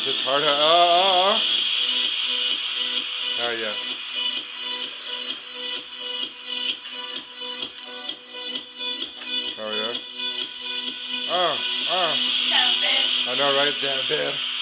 It's hard. Oh. Oh yeah. Oh yeah. Oh. Down bed. I know, right? Damn bad.